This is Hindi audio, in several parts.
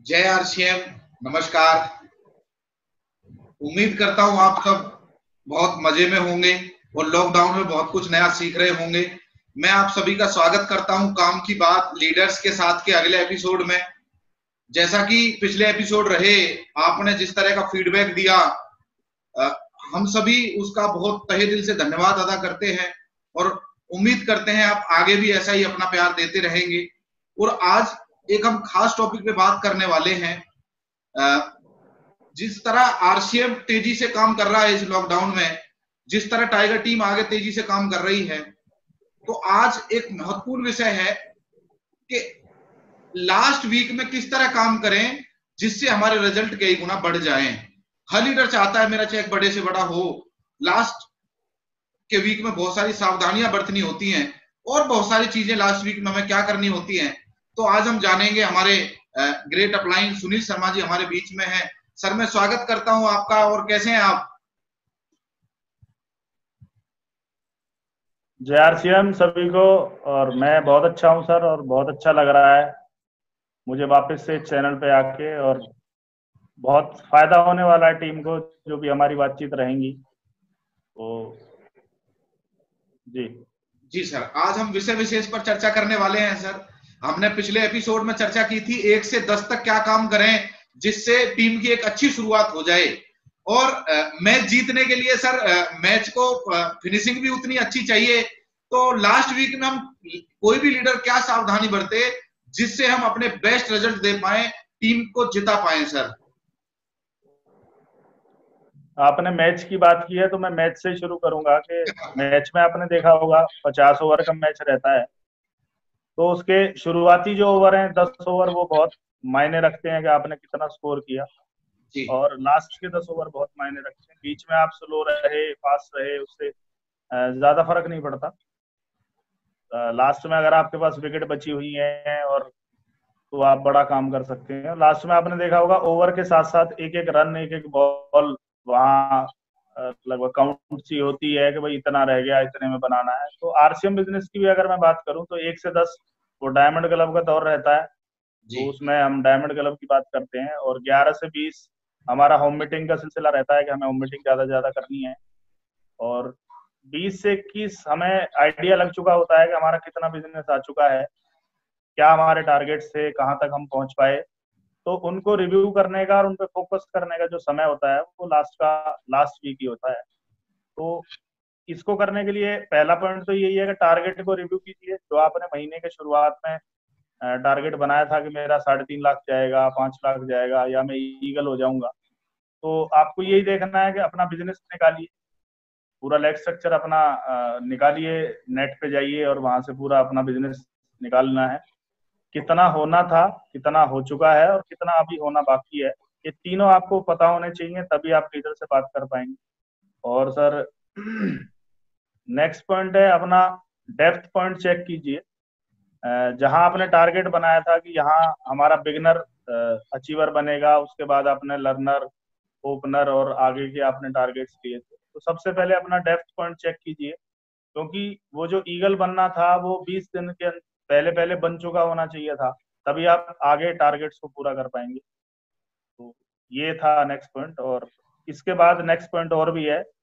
जय आरसीएम। नमस्कार। उम्मीद करता हूं आप सब बहुत मजे में होंगे और लॉकडाउन में बहुत कुछ नया सीख रहे होंगे। मैं आप सभी का स्वागत करता हूं काम की बात लीडर्स के साथ के अगले एपिसोड में। जैसा कि पिछले एपिसोड रहे, आपने जिस तरह का फीडबैक दिया, अ, हम सभी उसका बहुत तहे दिल से धन्यवाद अदा करते हैं और उम्मीद करते हैं आप आगे भी ऐसा ही अपना प्यार देते रहेंगे। और आज एक हम खास टॉपिक पे बात करने वाले हैं। जिस तरह आरसीएम तेजी से काम कर रहा है इस लॉकडाउन में, जिस तरह टाइगर टीम आगे तेजी से काम कर रही है, तो आज एक महत्वपूर्ण विषय है कि लास्ट वीक में किस तरह काम करें जिससे हमारे रिजल्ट कई गुना बढ़ जाएं। हर लीडर चाहता है मेरा चेक बड़े से बड़ा हो। लास्ट के वीक में बहुत सारी सावधानियां बरतनी होती हैं और बहुत सारी चीजें लास्ट वीक में हमें क्या करनी होती हैं। तो आज हम जानेंगे। हमारे ग्रेट अपलाइन सुनील शर्मा जी हमारे बीच में हैं। सर, मैं स्वागत करता हूं आपका। और कैसे हैं आप? जय आरसीएम सभी को। और मैं बहुत अच्छा हूं सर, और बहुत अच्छा लग रहा है मुझे वापस से चैनल पे आके। और बहुत फायदा होने वाला है टीम को, जो भी हमारी बातचीत रहेंगी तो। जी। जी सर, आज हम विषय विशेष पर चर्चा करने वाले हैं सर। हमने पिछले एपिसोड में चर्चा की थी 1 से 10 तक क्या काम करें जिससे टीम की एक अच्छी शुरुआत हो जाए। और मैच जीतने के लिए सर, मैच को फिनिशिंग भी उतनी अच्छी चाहिए। तो लास्ट वीक में हम कोई भी लीडर क्या सावधानी बरते जिससे हम अपने बेस्ट रिजल्ट दे पाए, टीम को जिता पाए सर? आपने मैच की बात की है तो मैं मैच से शुरू करूंगा कि मैच में आपने देखा होगा 50 ओवर का मैच रहता है। तो उसके शुरुआती जो ओवर हैं 10 ओवर, वो बहुत मायने रखते हैं कि आपने कितना स्कोर किया। जी। और लास्ट के 10 ओवर बहुत मायने रखते हैं। बीच में आप स्लो रहे, फास्ट रहे, उससे ज्यादा फर्क नहीं पड़ता। लास्ट में अगर आपके पास विकेट बची हुई है और तो आप बड़ा काम कर सकते हैं। लास्ट में आपने देखा होगा ओवर के साथ साथ एक एक रन, एक एक बॉल वहाँ लगभग काउंट सी होती है कि भाई इतना रह गया, इतने में बनाना है। तो आरसीएम बिजनेस की भी अगर मैं बात करूं तो 1 से 10 वो डायमंड क्लब का दौर रहता है। जी। तो उसमें हम डायमंड क्लब की बात करते हैं। और 11 से 20 हमारा होम मीटिंग का सिलसिला रहता है कि हमें होम मीटिंग ज्यादा से ज्यादा करनी है। और 20 से 21 हमें आइडिया लग चुका होता है कि हमारा कितना बिजनेस आ चुका है, क्या हमारे टारगेट्स थे, कहाँ तक हम पहुंच पाए। तो उनको रिव्यू करने का और उन पे फोकस करने का जो समय होता है वो लास्ट वीक ही होता है। तो इसको करने के लिए पहला पॉइंट तो यही है कि टारगेट को रिव्यू कीजिए। जो आपने महीने के शुरुआत में टारगेट बनाया था कि मेरा 3.5 लाख जाएगा, 5 लाख जाएगा, या मैं ईगल हो जाऊंगा, तो आपको यही देखना है कि अपना बिजनेस निकालिए, पूरा लेग स्ट्रक्चर अपना निकालिए, नेट पे जाइए और वहां से पूरा अपना बिजनेस निकालना है। कितना होना था, कितना हो चुका है और कितना अभी होना बाकी है, ये तीनों आपको पता होने चाहिए, तभी आप लीडर से बात कर पाएंगे। और सर नेक्स्ट पॉइंट है अपना डेप्थ पॉइंट चेक कीजिए। जहां आपने टारगेट बनाया था कि यहाँ हमारा बिगनर अचीवर बनेगा, उसके बाद आपने लर्नर, ओपनर और आगे के आपने टारगेट्स दिए थे, तो सबसे पहले अपना डेप्थ पॉइंट चेक कीजिए। क्योंकि वो जो ईगल बनना था वो 20 दिन के पहले पहले बन चुका होना चाहिए था, तभी आप आगे टारगेट्स को पूरा कर पाएंगे। तो ये था नेक्स्ट पॉइंट। और इसके बाद नेक्स्ट पॉइंट और भी है।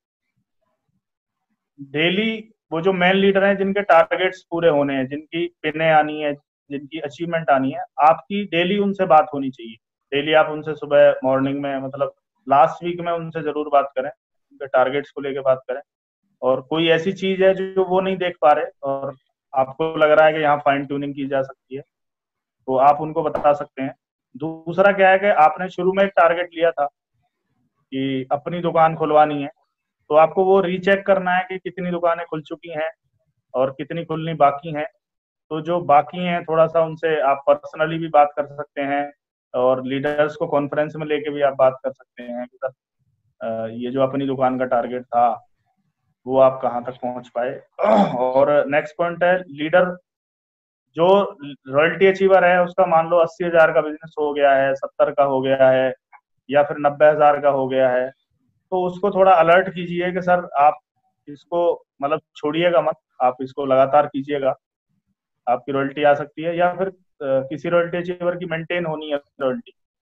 डेली वो जो मेन लीडर हैं जिनके टारगेट्स पूरे होने हैं, जिनकी पिने आनी है, जिनकी अचीवमेंट आनी है, आपकी डेली उनसे बात होनी चाहिए। डेली आप उनसे सुबह मॉर्निंग में, मतलब लास्ट वीक में उनसे जरूर बात करें, उनके टारगेट्स को लेकर बात करें। और कोई ऐसी चीज है जो वो नहीं देख पा रहे और आपको लग रहा है कि यहाँ फाइन ट्यूनिंग की जा सकती है, तो आप उनको बता सकते हैं। दूसरा क्या है कि आपने शुरू में एक टारगेट लिया था कि अपनी दुकान खुलवानी है, तो आपको वो रीचेक करना है कि कितनी दुकानें खुल चुकी हैं और कितनी खुलनी बाकी हैं। तो जो बाकी हैं थोड़ा सा उनसे आप पर्सनली भी बात कर सकते हैं, और लीडर्स को कॉन्फ्रेंस में लेके भी आप बात कर सकते हैं कि सर ये जो अपनी दुकान का टारगेट था वो आप कहाँ तक पहुंच पाए। और नेक्स्ट पॉइंट है लीडर जो रॉयल्टी अचीवर है, उसका मान लो 80,000 का बिजनेस हो गया है, 70 का हो गया है, या फिर 90,000 का हो गया है, तो उसको थोड़ा अलर्ट कीजिए कि सर आप इसको मतलब छोड़िएगा मत, आप इसको लगातार कीजिएगा, आपकी रॉयल्टी आ सकती है। या फिर किसी रॉयल्टी अचीवर की मेंटेन होनी है रॉयल्टी,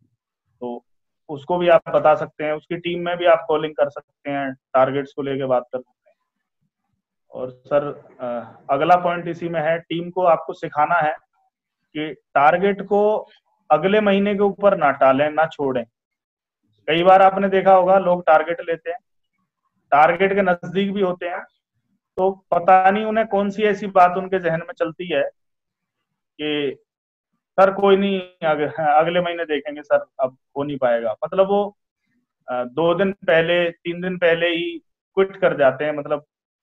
उसको भी आप बता सकते हैं, उसकी टीम में भी आप कॉलिंग कर सकते हैं, टारगेट्स को लेके बात कर सकते हैं। और सर अगला पॉइंट इसी में है, टीम को आपको सिखाना है कि टारगेट को अगले महीने के ऊपर ना टालें, ना छोड़ें। कई बार आपने देखा होगा लोग टारगेट लेते हैं, टारगेट के नजदीक भी होते हैं, तो पता नहीं उन्हें कौन सी ऐसी बात उनके जहन में चलती है कि सर कोई नहीं, अगले महीने देखेंगे सर, अब हो नहीं पाएगा। मतलब वो 2 दिन पहले 3 दिन पहले ही क्विट कर जाते हैं, मतलब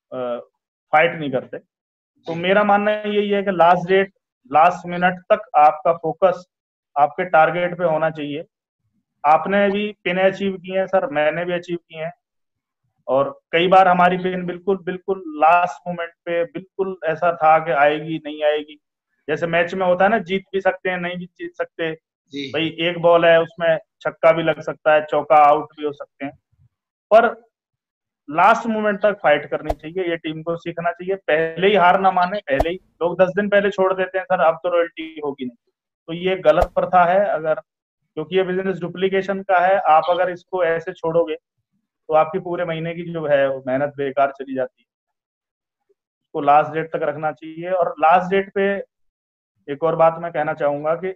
फाइट नहीं करते। तो मेरा मानना यही है कि लास्ट डेट, लास्ट मिनट तक आपका फोकस आपके टारगेट पे होना चाहिए। आपने भी पिन अचीव की है सर, मैंने भी अचीव की है, और कई बार हमारी पिन बिल्कुल बिल्कुल लास्ट मोमेंट पे बिल्कुल ऐसा था कि आएगी नहीं आएगी। जैसे मैच में होता है ना, जीत भी सकते हैं, नहीं भी जीत सकते भाई, एक बॉल है उसमें छक्का भी लग सकता है, चौका आउट भी हो सकते हैं, पर लास्ट मोमेंट तक फाइट करनी चाहिए। ये टीम को सीखना चाहिए, पहले ही हार ना माने। पहले ही लोग 10 दिन पहले छोड़ देते हैं, सर अब तो रॉयल्टी होगी नहीं, तो ये गलत प्रथा है। अगर, क्योंकि ये बिजनेस डुप्लीकेशन का है, आप अगर इसको ऐसे छोड़ोगे तो आपकी पूरे महीने की जो है मेहनत बेकार चली जाती है। उसको लास्ट डेट तक रखना चाहिए। और लास्ट डेट पे एक और बात मैं कहना चाहूंगा कि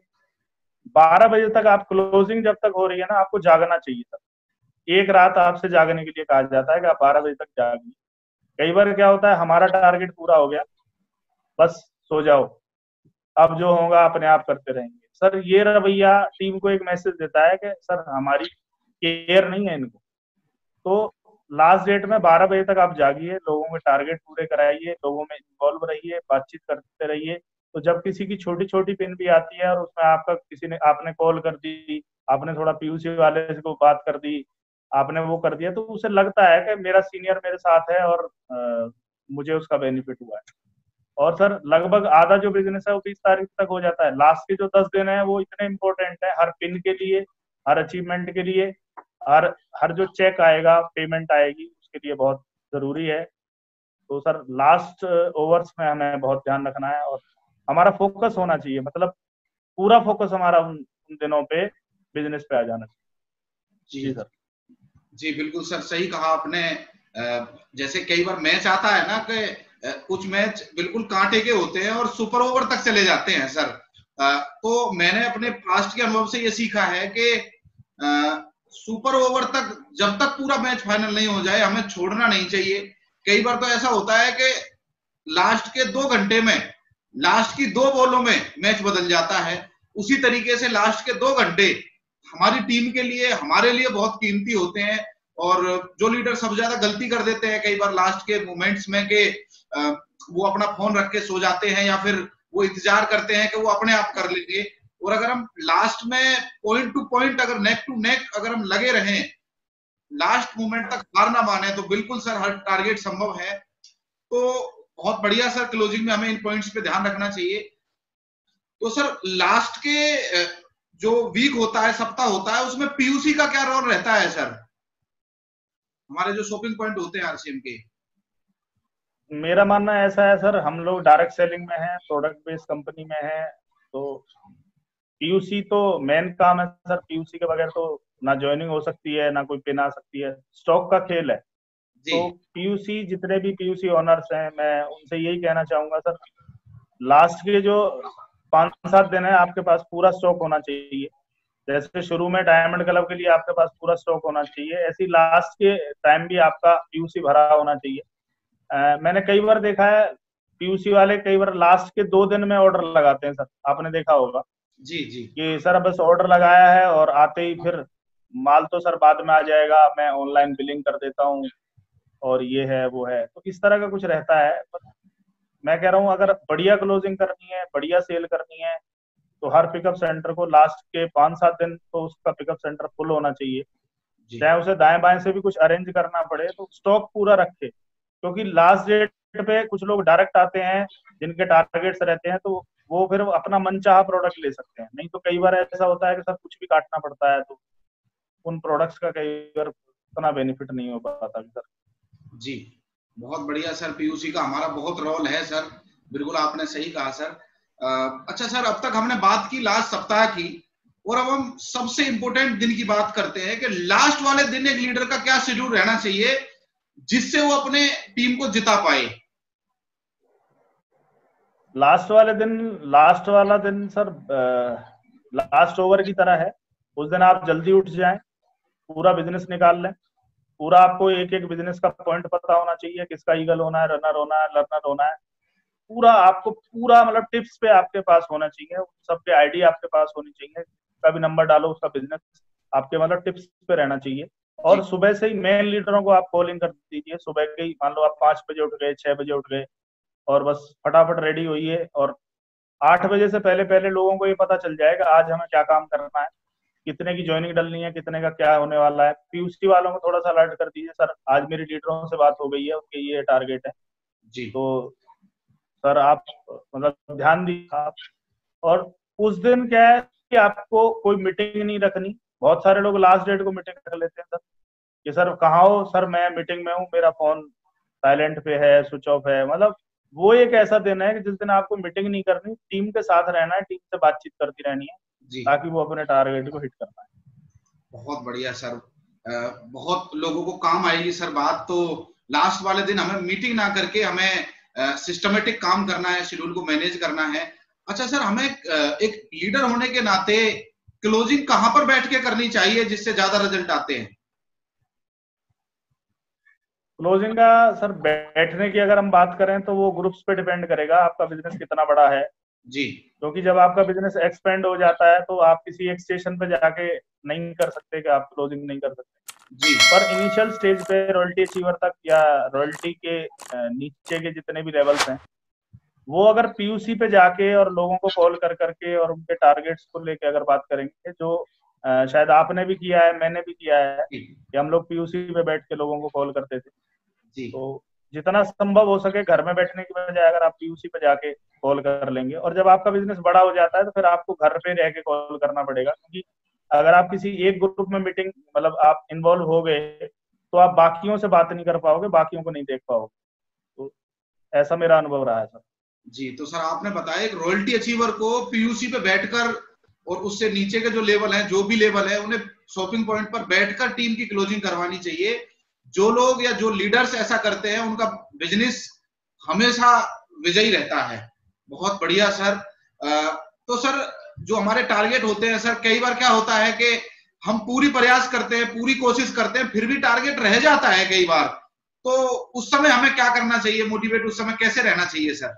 12 बजे तक आप क्लोजिंग जब तक हो रही है ना, आपको जागना चाहिए सर। एक रात आपसे जागने के लिए कहा जाता है कि आप 12 बजे तक जागिए। कई बार क्या होता है, हमारा टारगेट पूरा हो गया, बस सो जाओ, अब जो होगा अपने आप करते रहेंगे। सर ये रवैया टीम को एक मैसेज देता है कि सर हमारी केयर नहीं है इनको। तो लास्ट डेट में 12 बजे तक आप जागिए, लोगों के टारगेट पूरे कराइए, लोगों में इन्वॉल्व रहिए, बातचीत करते रहिए। तो जब किसी की छोटी छोटी पिन भी आती है और उसमें आपका किसी ने, आपने कॉल कर दी, आपने थोड़ा पीयूसी वाले से को बात कर दी, आपने वो कर दिया, तो उसे लगता है कि मेरा सीनियर मेरे साथ है और मुझे उसका बेनिफिट हुआ है। और सर लगभग आधा जो बिजनेस है वो 20 तारीख तक हो जाता है। लास्ट के जो 10 दिन है वो इतने इंपॉर्टेंट है हर पिन के लिए, हर अचीवमेंट के लिए, हर हर जो चेक आएगा, पेमेंट आएगी, उसके लिए बहुत जरूरी है। तो सर लास्ट ओवर्स में हमें बहुत ध्यान रखना है और हमारा फोकस होना चाहिए, मतलब पूरा फोकस हमारा उन दिनों पे बिजनेस पे आ जाना चाहिए। जी सर। जी बिल्कुल सर, सही कहा आपने। जैसे कई बार मैच आता है ना कि कुछ मैच बिल्कुल कांटे के होते हैं और सुपर ओवर तक चले जाते हैं सर। तो मैंने अपने पास्ट के अनुभव से ये सीखा है कि सुपर ओवर तक जब तक पूरा मैच फाइनल नहीं हो जाए हमें छोड़ना नहीं चाहिए। कई बार तो ऐसा होता है कि लास्ट के 2 घंटे में, लास्ट की 2 बॉलों में मैच बदल जाता है। उसी तरीके से लास्ट के 2 घंटे हमारी टीम के लिए, हमारे लिए बहुत कीमती होते हैं। और जो लीडर सबसे ज्यादा गलती कर देते हैं कई बार लास्ट के मोमेंट्स में कि वो अपना फोन रख के सो जाते हैं या फिर वो इंतजार करते हैं कि वो अपने आप कर लेंगे। और अगर हम लास्ट में पॉइंट टू पॉइंट, अगर नेक टू नेक अगर हम लगे रहें, लास्ट मोमेंट तक हार ना माने, तो बिल्कुल सर हर टारगेट संभव है। तो बहुत बढ़िया सर, क्लोजिंग में हमें इन पॉइंट्स पे ध्यान रखना चाहिए। तो सर लास्ट के जो वीक होता है, सप्ताह होता है, उसमें पीयूसी का क्या रोल रहता है सर, हमारे जो शॉपिंग पॉइंट होते हैं आरसीएम के? मेरा मानना ऐसा है सर, हम लोग डायरेक्ट सेलिंग में हैं, प्रोडक्ट बेस्ड कंपनी में हैं, तो पीयूसी तो मेन काम है सर। पीयूसी के बगैर तो ना ज्वाइनिंग हो सकती है, ना कोई पिन आ सकती है, स्टॉक का खेल है। तो पीयूसी, जितने भी पीयूसी ओनर्स हैं, मैं उनसे यही कहना चाहूंगा सर, लास्ट के जो 5-7 दिन है आपके पास पूरा स्टॉक होना चाहिए। जैसे शुरू में डायमंड क्लब के लिए आपके पास पूरा स्टॉक होना चाहिए, ऐसी लास्ट के टाइम भी आपका पीयूसी भरा होना चाहिए। मैंने कई बार देखा है पीयूसी वाले कई बार लास्ट के 2 दिन में ऑर्डर लगाते हैं सर, आपने देखा होगा। जी जी। कि सर बस ऑर्डर लगाया है और आते ही फिर माल तो सर बाद में आ जाएगा, मैं ऑनलाइन बिलिंग कर देता हूँ, और ये है वो है, तो इस तरह का कुछ रहता है। पर मैं कह रहा हूँ अगर बढ़िया क्लोजिंग करनी है, बढ़िया सेल करनी है, तो हर पिकअप सेंटर को लास्ट के 5-7 दिन तो उसका पिकअप सेंटर फुल होना चाहिए। चाहे उसे दाएं बाएं से भी कुछ अरेंज करना पड़े, तो स्टॉक पूरा रखे। क्योंकि लास्ट डेट पे कुछ लोग डायरेक्ट आते हैं जिनके टारगेट्स रहते हैं, तो वो फिर अपना मनचाहा प्रोडक्ट ले सकते हैं। नहीं तो कई बार ऐसा होता है कि सर कुछ भी काटना पड़ता है, तो उन प्रोडक्ट्स का कई बार उतना बेनिफिट नहीं हो पाता सर। जी बहुत बढ़िया सर, पीयूसी का हमारा बहुत रोल है सर, बिल्कुल आपने सही कहा सर। अच्छा सर, अब तक हमने बात की लास्ट सप्ताह की, और अब हम सबसे इंपॉर्टेंट दिन की बात करते हैं कि लास्ट वाले दिन एक लीडर का क्या शेड्यूल रहना चाहिए जिससे वो अपने टीम को जिता पाए। लास्ट वाला दिन सर लास्ट ओवर की तरह है। उस दिन आप जल्दी उठ जाएं, पूरा बिजनेस निकाल लें। पूरा आपको एक एक बिजनेस का पॉइंट पता होना चाहिए, किसका ईगल होना है, रनर होना है, लर्नर होना है। पूरा आपको पूरा मतलब टिप्स पे आपके पास होना चाहिए, सबके आईडी आपके पास होनी चाहिए। उसका भी नंबर डालो, उसका बिजनेस आपके मतलब टिप्स पे रहना चाहिए। और सुबह से ही मेन लीडरों को आप कॉलिंग कर दीजिए। सुबह के ही मान लो आप 5 बजे उठ गए, 6 बजे उठ गए, और बस फटाफट रेडी होइए। और 8 बजे से पहले पहले लोगों को ये पता चल जाएगा आज हमें क्या काम करना है, कितने की ज्वाइनिंग डलनी है, कितने का क्या होने वाला है। पीयूसी वालों को थोड़ा सा अलर्ट कर दीजिए, सर आज मेरी लीडरों से बात हो गई है, उनके ये टारगेट है। जी। तो सर आप मतलब ध्यान दीजिए आप। और उस दिन क्या है कि आपको कोई मीटिंग नहीं रखनी। बहुत सारे लोग लास्ट डेट को मीटिंग कर लेते हैं सर, कि सर कहाँ हो, सर मैं मीटिंग में हूँ, मेरा फोन साइलेंट पे है, स्विच ऑफ है। मतलब वो एक ऐसा दिन है कि जिस दिन आपको मीटिंग नहीं करनी, टीम के साथ रहना है, टीम से बातचीत करती रहनी है, जी, ताकि वो अपने टारगेट को हिट कर पाए। बहुत बढ़िया सर। बहुत लोगों को काम आएगी सर बात। तो लास्ट वाले दिन हमें मीटिंग ना करके हमें सिस्टमेटिक काम करना है, शेड्यूल को मैनेज करना है। अच्छा सर, हमें एक लीडर होने के नाते क्लोजिंग कहां पर बैठ के करनी चाहिए जिससे ज्यादा रिजल्ट आते हैं? क्लोजिंग का सर बैठने की अगर हम बात करें तो वो ग्रुप्स पे डिपेंड करेगा, आपका बिजनेस कितना बड़ा है। जी। क्योंकि जब आपका बिजनेस एक्सपेंड हो जाता है तो आप किसी एक स्टेशन पे जाके नहीं कर सकते कि आप क्लोजिंग नहीं कर सकते। जी। पर इनिशियल स्टेज पे रॉयल्टी अचीवर तक या रॉयल्टी के नीचे के जितने भी लेवल्स हैं, वो अगर पीयूसी पे जाके और लोगों को कॉल कर करके और उनके टारगेट्स को लेके अगर बात करेंगे, जो शायद आपने भी किया है, मैंने भी किया है, कि हम लोग पीयूसी पे बैठ के लोगों को कॉल करते थे। जी। तो जितना संभव हो सके घर में बैठने की बजाय अगर आप पीयूसी पे जाके कॉल कर लेंगे, और जब आपका बिजनेस बड़ा हो जाता है तो फिर आपको घर पे रह के कॉल करना पड़ेगा। क्योंकि अगर आप किसी एक ग्रुप में मीटिंग मतलब आप इन्वॉल्व हो गए तो आप बाकियों से बात नहीं कर पाओगे, बाकियों को नहीं देख पाओगे। तो ऐसा मेरा अनुभव रहा है सर। जी, तो सर आपने बताया एक रॉयल्टी अचीवर को पीयूसी पे बैठकर और उससे नीचे के जो लेवल है, जो भी लेवल है, उन्हें शॉपिंग पॉइंट पर बैठकर टीम की क्लोजिंग करवानी चाहिए। जो लोग या जो लीडर्स ऐसा करते हैं उनका बिजनेस हमेशा विजयी रहता है। बहुत बढ़िया सर। तो सर जो हमारे टारगेट होते हैं सर, कई बार क्या होता है कि हम पूरी प्रयास करते हैं, पूरी कोशिश करते हैं, फिर भी टारगेट रह जाता है कई बार। तो उस समय हमें क्या करना चाहिए, मोटिवेट उस समय कैसे रहना चाहिए सर?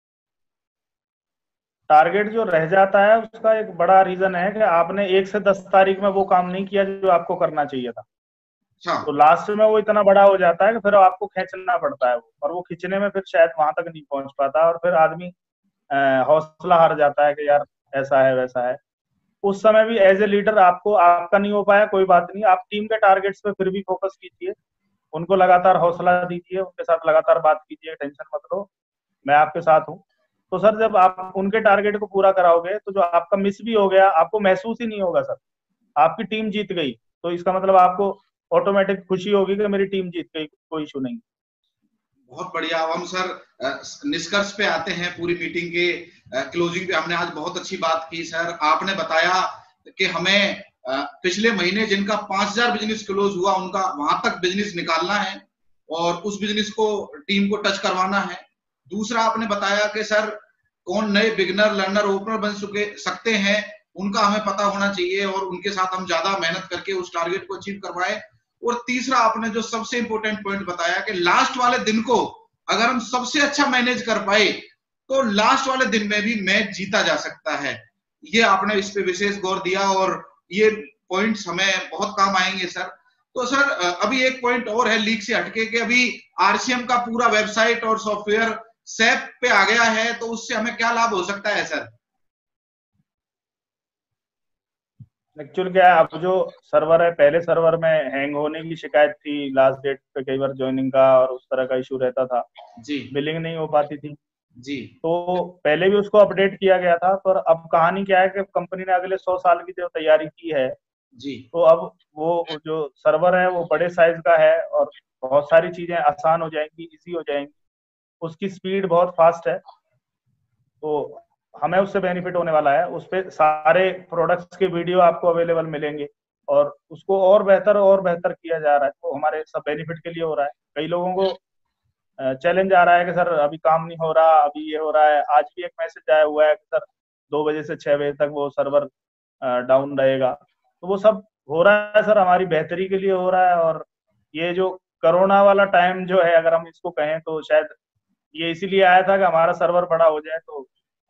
टारगेट जो रह जाता है उसका एक बड़ा रीजन है कि आपने 1 से 10 तारीख में वो काम नहीं किया जो आपको करना चाहिए था। अच्छा। तो लास्ट में वो इतना बड़ा हो जाता है कि फिर आपको खींचना पड़ता है वो, और वो खींचने में फिर शायद वहां तक नहीं पहुंच पाता, और फिर आदमी हौसला हार जाता है कि यार ऐसा है वैसा है। उस समय भी एज ए लीडर आपको आपका नहीं हो पाया, कोई बात नहीं, आप टीम के टारगेट्स पे फिर भी फोकस कीजिए, उनको लगातार हौसला दीजिए, उनके साथ लगातार बात कीजिए, टेंशन मत लो, मैं आपके साथ हूँ। तो सर जब आप उनके टारगेट को पूरा कराओगे तो जो आपका मिस भी हो गया आपको महसूस ही नहीं होगा सर, आपकी टीम जीत गई। तो इसका मतलब आपको ऑटोमेटिक खुशी होगी कि मेरी टीम जीत गई, कोई इशू नहीं। बहुत बढ़िया। अब हम सर निष्कर्ष पे आते हैं पूरी मीटिंग के। क्लोजिंग पे हमने आज बहुत अच्छी बात की सर। आपने बताया कि हमें पिछले महीने जिनका 5,000 बिजनेस क्लोज हुआ उनका वहां तक बिजनेस निकालना है और उस बिजनेस को टीम को टच करवाना है। दूसरा आपने बताया कि सर कौन नए बिगनर लर्नर ओपनर बन सकते हैं, उनका हमें पता होना चाहिए और उनके साथ हम ज्यादा मेहनत करके उस टारगेट को अचीव करवाएं। और तीसरा आपने जो सबसे इंपॉर्टेंट पॉइंट बताया कि लास्ट वाले दिन को अगर हम सबसे अच्छा मैनेज कर पाए तो लास्ट वाले दिन में भी मैच जीता जा सकता है। ये आपने इस पे विशेष गौर दिया और ये पॉइंट्स हमें बहुत काम आएंगे सर। तो सर अभी एक पॉइंट और है लीक से हटके कि अभी आरसीएम का पूरा वेबसाइट और सॉफ्टवेयर सैप पे आ गया है, तो उससे हमें क्या लाभ हो सकता है सर? एक्चुअल क्या है, अब जो सर्वर है, पहले सर्वर में हैंग होने की शिकायत थी, लास्ट डेट पे कई बार ज्वाइनिंग का और उस तरह का इशू रहता था, जी। बिलिंग नहीं हो पाती थी। जी। तो पहले भी उसको अपडेट किया गया था, पर अब कहानी क्या है कि कंपनी ने अगले 100 साल की जो तैयारी की है, जी। तो अब वो जो सर्वर है वो बड़े साइज का है और बहुत सारी चीजें आसान हो जाएंगी, इजी हो जाएंगी, उसकी स्पीड बहुत फास्ट है। तो हमें उससे बेनिफिट होने वाला है। उस पे सारे प्रोडक्ट्स के वीडियो आपको अवेलेबल मिलेंगे और उसको और बेहतर किया जा रहा है, तो हमारे सब बेनिफिट के लिए हो रहा है। कई लोगों को चैलेंज आ रहा है कि सर अभी काम नहीं हो रहा, अभी ये हो रहा है। आज भी एक मैसेज आया हुआ है कि सर 2 बजे से 6 बजे तक वो सर्वर डाउन रहेगा। तो वो सब हो रहा है सर हमारी बेहतरी के लिए हो रहा है। और ये जो कोरोना वाला टाइम जो है, अगर हम इसको कहें तो शायद ये इसीलिए आया था कि हमारा सर्वर बड़ा हो जाए, तो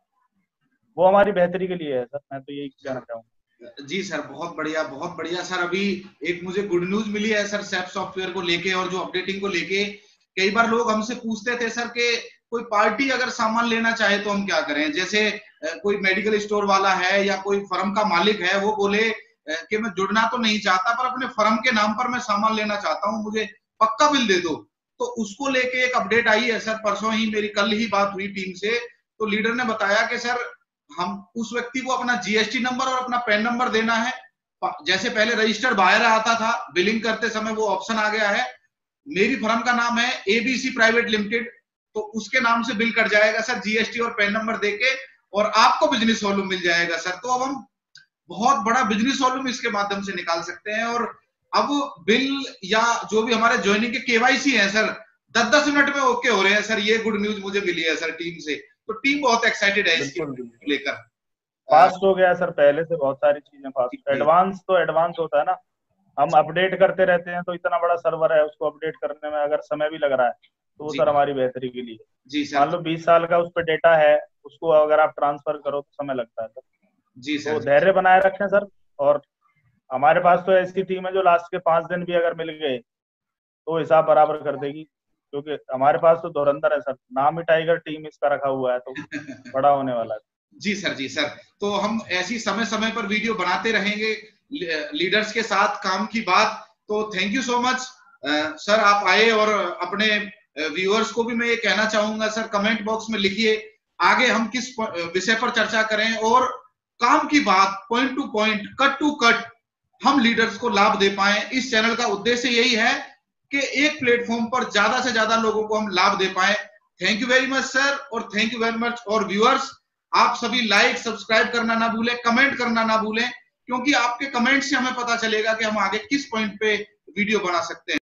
वो हमारी बेहतरी के लिए है सर। मैं तो यही कहना चाहूंगा। जी सर, बहुत बढ़िया सर। अभी एक मुझे गुड न्यूज मिली है सर सैप सॉफ्टवेयर को लेके और जो अपडेटिंग को लेके। कई बार लोग हमसे पूछते थे सर कि कोई पार्टी अगर सामान लेना चाहे तो हम क्या करें। जैसे कोई मेडिकल स्टोर वाला है या कोई फर्म का मालिक है, वो बोले कि मैं जुड़ना तो नहीं चाहता पर अपने फर्म के नाम पर मैं सामान लेना चाहता हूँ, मुझे पक्का बिल दे दो। तो उसको लेके एक अपडेट आई है सर। परसों ही मेरी कल ही बात हुई टीम से, तो लीडर ने बताया कि सर हम उस व्यक्ति को अपना जीएसटी नंबर और अपना पैन नंबर देना है। जैसे पहले रजिस्टर्ड बायर आता था, बिलिंग करते समय वो ऑप्शन आ गया है। मेरी फर्म का नाम है एबीसी प्राइवेट लिमिटेड, तो उसके नाम से बिल कट जाएगा सर जीएसटी और पैन नंबर देके, और आपको बिजनेस वॉल्यूम मिल जाएगा सर। तो अब हम बहुत बड़ा बिजनेस वॉल्यूम इसके माध्यम से निकाल सकते हैं। और अब बिल या जो भी हमारे ज्वाइनिंग के केवाईसी है सर, 10-10 मिनट में ओके हो रहे हैं सर। ये गुड न्यूज मुझे मिली है सर टीम से। तो टीम बहुत एक्साइटेड है इसके लेकर। फास्ट हो गया सर, पहले से बहुत सारी चीजें फास्ट। एडवांस तो एडवांस होता है ना, हम अपडेट करते रहते हैं। तो इतना बड़ा सर्वर है, उसको अपडेट करने में अगर समय भी लग रहा है तो वो सर हमारी बेहतरी के लिए। जी सर। मान लो 20 साल का उस पर डेटा है, उसको अगर आप ट्रांसफर करो तो समय लगता है सर। जी सर। तो धैर्य बनाए रखें सर। और हमारे पास तो ऐसी टीम है जो लास्ट के 5 दिन भी अगर मिल गए तो हिसाब बराबर कर देगी, क्योंकि हमारे पास तो धुरंधर है सर। नाम ही टाइगर टीम इसका रखा हुआ है, तो बड़ा होने वाला है। जी सर, जी सर। तो हम ऐसी समय समय पर वीडियो बनाते रहेंगे लीडर्स के साथ काम की बात। तो thank you so much sir, आप आए। और अपने व्यूअर्स को भी मैं ये कहना चाहूंगा सर, कमेंट बॉक्स में लिखिए आगे हम किस विषय पर चर्चा करें, और काम की बात point to point, cut to cut हम लीडर्स को लाभ दे पाए। इस चैनल का उद्देश्य यही है कि एक प्लेटफॉर्म पर ज्यादा से ज्यादा लोगों को हम लाभ दे पाए। Thank you very much sir, और थैंक यू वेरी मच और व्यूअर्स। आप सभी लाइक सब्सक्राइब करना ना भूलें, कमेंट करना ना भूलें, क्योंकि आपके कमेंट से हमें पता चलेगा कि हम आगे किस पॉइंट पे वीडियो बना सकते हैं।